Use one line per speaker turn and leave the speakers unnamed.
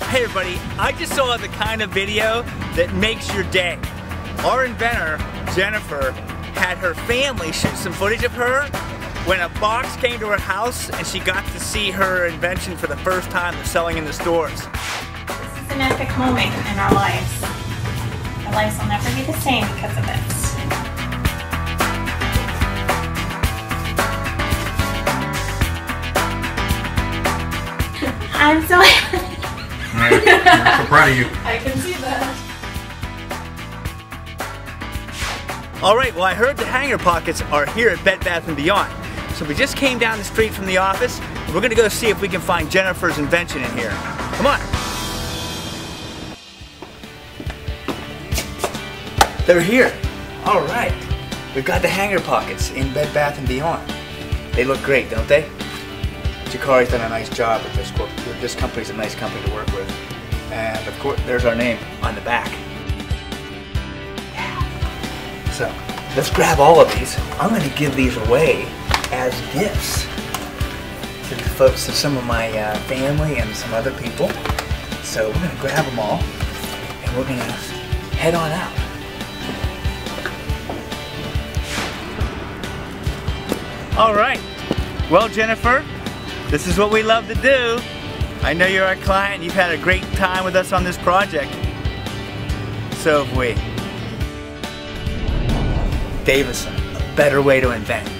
Hey everybody, I just saw the kind of video that makes your day. Our inventor, Jennifer, had her family shoot some footage of her when a box came to her house and she got to see her invention for the first time and selling in the stores.
This is an epic moment in our lives. Our lives will never be the same because of this. I'm so happy.
I'm so proud of you.
I can see that.
Alright, well I heard the hanger pockets are here at Bed Bath & Beyond. So we just came down the street from the office and we're going to go see if we can find Jennifer's invention in here. Come on. They're here. Alright. We've got the hanger pockets in Bed Bath & Beyond. They look great, don't they? Jakari's done a nice job with this. This company's a nice company to work with. And of course, there's our name on the back. Yeah. So, let's grab all of these. I'm going to give these away as gifts to the folks, to some of my family and some other people. So, we're going to grab them all and we're going to head on out. All right. Well, Jennifer, this is what we love to do. I know you're our client. You've had a great time with us on this project. So have we. Davison, a better way to invent.